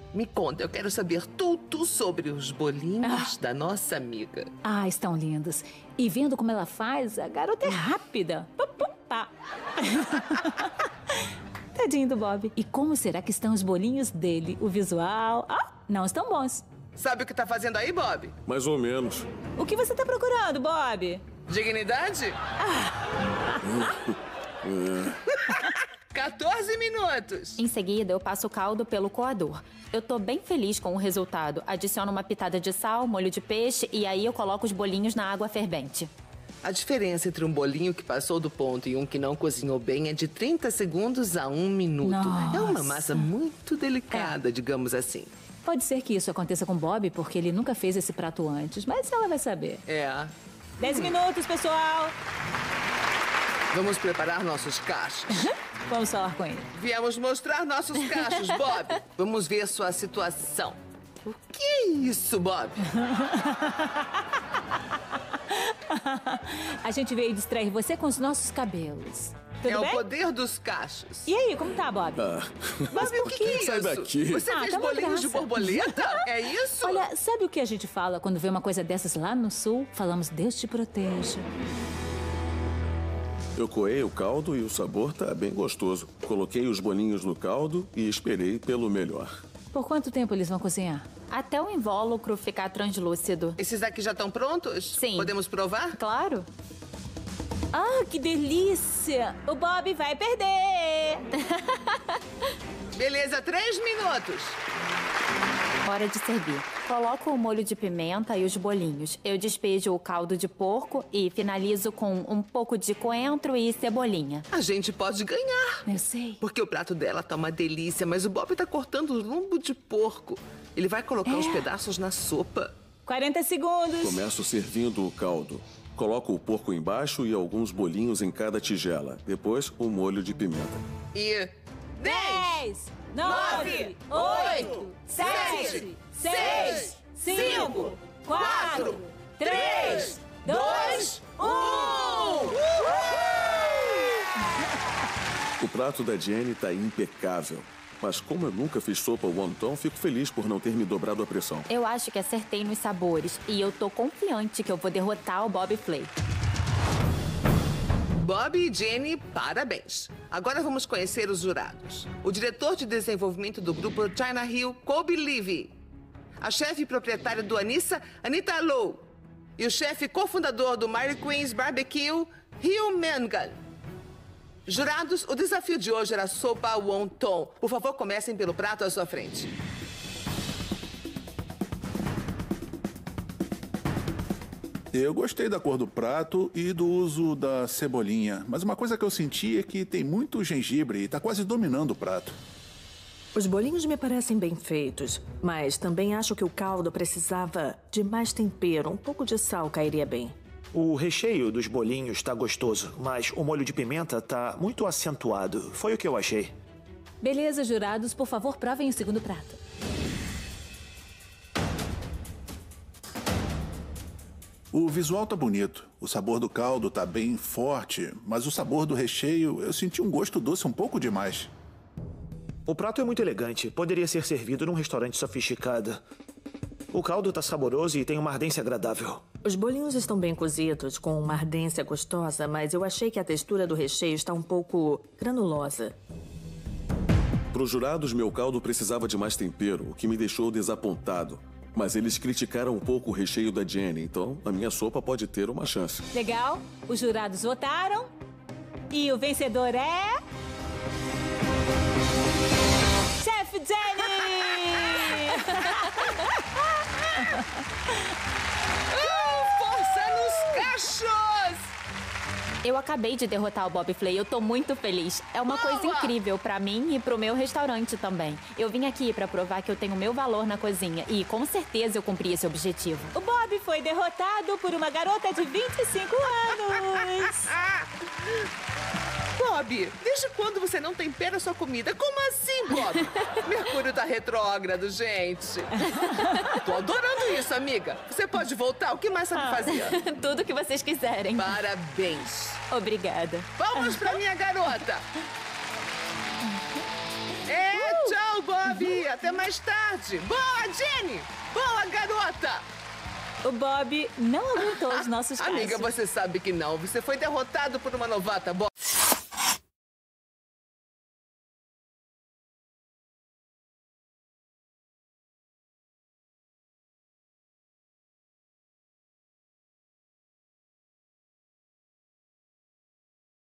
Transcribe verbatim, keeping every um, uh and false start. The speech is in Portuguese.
Me conta, eu quero saber tudo sobre os bolinhos ah. da nossa amiga. Ah, estão lindos. E vendo como ela faz, a garota é rápida. Pá, pá, pá. Tadinho do Bob. E como será que estão os bolinhos dele? O visual... Ah, não estão bons. Sabe o que tá fazendo aí, Bob? Mais ou menos. O que você tá procurando, Bob? Dignidade? Ah. quatorze minutos. Em seguida, eu passo o caldo pelo coador. Eu tô bem feliz com o resultado. Adiciono uma pitada de sal, molho de peixe e aí eu coloco os bolinhos na água fervente. A diferença entre um bolinho que passou do ponto e um que não cozinhou bem é de trinta segundos a um minuto. Nossa. É uma massa muito delicada, é. digamos assim. Pode ser que isso aconteça com Bob, porque ele nunca fez esse prato antes, mas ela vai saber. É. Dez minutos, pessoal! Vamos preparar nossos cachos. Vamos falar com ele. Viemos mostrar nossos cachos, Bob. Vamos ver sua situação. O que é isso, Bob? A gente veio distrair você com os nossos cabelos. Tudo é bem? o poder dos cachos. E aí, como tá, Bob? Ah. Bob, o que, que é isso? Sai daqui. Você ah, fez tá bolinhos de borboleta? É isso? Olha, sabe o que a gente fala quando vê uma coisa dessas lá no sul? Falamos, Deus te proteja. Eu coei o caldo e o sabor tá bem gostoso. Coloquei os bolinhos no caldo e esperei pelo melhor. Por quanto tempo eles vão cozinhar? Até o invólucro ficar translúcido. Esses aqui já estão prontos? Sim. Podemos provar? Claro. Ah, que delícia! O Bob vai perder! Beleza, três minutos. Hora de servir. Coloco o molho de pimenta e os bolinhos. Eu despejo o caldo de porco e finalizo com um pouco de coentro e cebolinha. A gente pode ganhar. Eu sei. Porque o prato dela tá uma delícia, mas o Bob tá cortando o lombo de porco. Ele vai colocar É. os pedaços na sopa. quarenta segundos. Começo servindo o caldo. Coloco o porco embaixo e alguns bolinhos em cada tigela. Depois, o molho de pimenta. E... dez, nove, oito, sete, seis, cinco, quatro, três, dois, um! O prato da Jenny tá impecável. Mas como eu nunca fiz sopa wonton, fico feliz por não ter me dobrado a pressão. Eu acho que acertei nos sabores e eu tô confiante que eu vou derrotar o Bob Flay. Bob e Jenny, parabéns. Agora vamos conhecer os jurados. O diretor de desenvolvimento do grupo China Hill, Colby Levy. A chefe proprietária do Anissa, Anita Lowe. E o chefe cofundador do Mary Queen's Barbecue, Hugh Mangan. Jurados, o desafio de hoje era sopa wonton. Por favor, comecem pelo prato à sua frente. Eu gostei da cor do prato e do uso da cebolinha, mas uma coisa que eu senti é que tem muito gengibre e tá quase dominando o prato. Os bolinhos me parecem bem feitos, mas também acho que o caldo precisava de mais tempero. Um pouco de sal cairia bem. O recheio dos bolinhos tá gostoso, mas o molho de pimenta tá muito acentuado. Foi o que eu achei. Beleza, jurados, por favor, provem o segundo prato. O visual tá bonito, o sabor do caldo tá bem forte, mas o sabor do recheio, eu senti um gosto doce um pouco demais. O prato é muito elegante, poderia ser servido num restaurante sofisticado. O caldo tá saboroso e tem uma ardência agradável. Os bolinhos estão bem cozidos, com uma ardência gostosa, mas eu achei que a textura do recheio está um pouco granulosa. Para os jurados, meu caldo precisava de mais tempero, o que me deixou desapontado. Mas eles criticaram um pouco o recheio da Jenny, então a minha sopa pode ter uma chance. Legal, os jurados votaram e o vencedor é... Chef Jenny! Uh, força nos cachos! Eu acabei de derrotar o Bob Flay, eu tô muito feliz. É uma Boa! coisa incrível pra mim e pro meu restaurante também. Eu vim aqui pra provar que eu tenho meu valor na cozinha e com certeza eu cumpri esse objetivo. O Bob foi derrotado por uma garota de vinte e cinco anos. Bob, desde quando você não tempera sua comida? Como assim, Bob? Mercúrio tá retrógrado, gente. Tô adorando isso, amiga. Você pode voltar? O que mais sabe fazer? Tudo que vocês quiserem. Parabéns. Obrigada. Vamos pra minha garota. É, tchau, Bob! Até mais tarde! Boa, Jenny! Boa, garota! O Bob não aguentou os nossos casos. Amiga, você sabe que não. Você foi derrotado por uma novata, Bob.